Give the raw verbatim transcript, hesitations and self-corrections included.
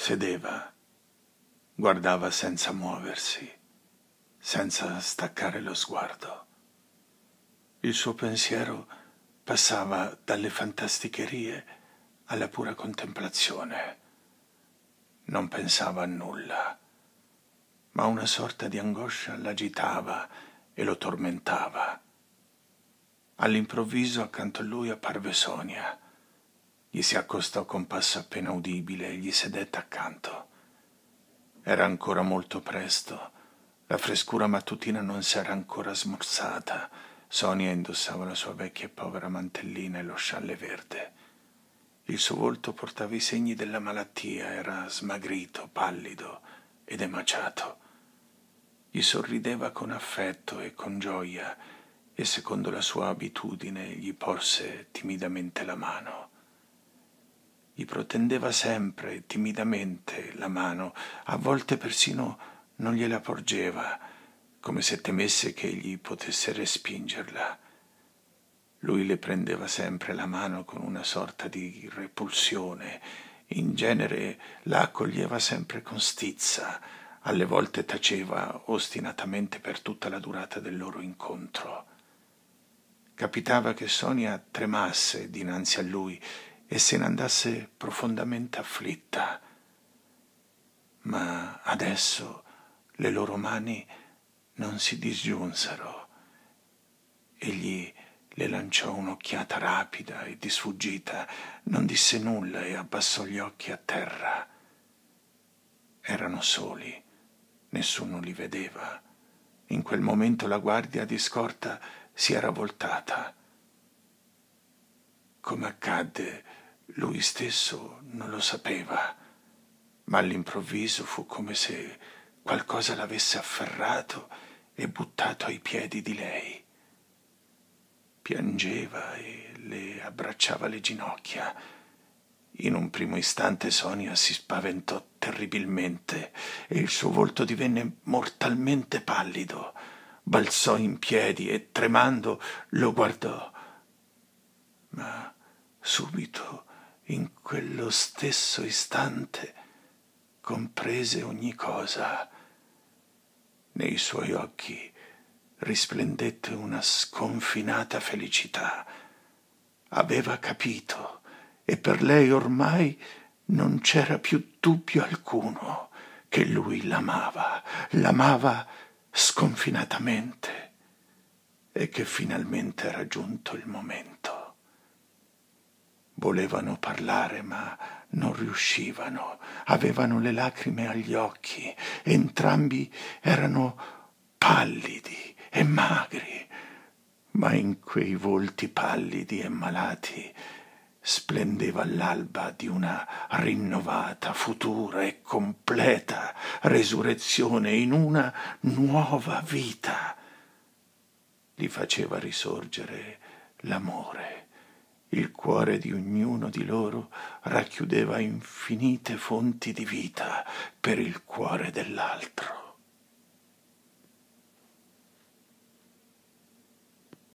Sedeva, guardava senza muoversi, senza staccare lo sguardo. Il suo pensiero passava dalle fantasticherie alla pura contemplazione. Non pensava a nulla, ma una sorta di angoscia l'agitava e lo tormentava. All'improvviso accanto a lui apparve Sonia. Gli si accostò con passo appena udibile e gli sedette accanto. Era ancora molto presto, la frescura mattutina non s'era ancora smorzata. Sonia indossava la sua vecchia e povera mantellina e lo scialle verde. Il suo volto portava i segni della malattia, era smagrito, pallido ed emaciato. Gli sorrideva con affetto e con gioia e, secondo la sua abitudine, gli porse timidamente la mano. Gli protendeva sempre timidamente la mano, a volte persino non gliela porgeva, come se temesse che egli potesse respingerla. Lui le prendeva sempre la mano con una sorta di repulsione, in genere la accoglieva sempre con stizza, alle volte taceva ostinatamente per tutta la durata del loro incontro. Capitava che Sonia tremasse dinanzi a lui e se ne andasse profondamente afflitta. Ma adesso le loro mani non si disgiunsero. Egli le lanciò un'occhiata rapida e di sfuggita, non disse nulla e abbassò gli occhi a terra. Erano soli, nessuno li vedeva. In quel momento la guardia di scorta si era voltata. Come accadde, lui stesso non lo sapeva, ma all'improvviso fu come se qualcosa l'avesse afferrato e buttato ai piedi di lei. Piangeva e le abbracciava le ginocchia. In un primo istante Sonia si spaventò terribilmente e il suo volto divenne mortalmente pallido. Balzò in piedi e, tremando, lo guardò. Ma subito, in quello stesso istante, comprese ogni cosa. Nei suoi occhi risplendette una sconfinata felicità. Aveva capito e per lei ormai non c'era più dubbio alcuno che lui l'amava, l'amava sconfinatamente e che finalmente era giunto il momento. Volevano parlare, ma non riuscivano. Avevano le lacrime agli occhi. Entrambi erano pallidi e magri, ma in quei volti pallidi e malati splendeva l'alba di una rinnovata, futura e completa resurrezione in una nuova vita. Li faceva risorgere l'amore. Il cuore di ognuno di loro racchiudeva infinite fonti di vita per il cuore dell'altro.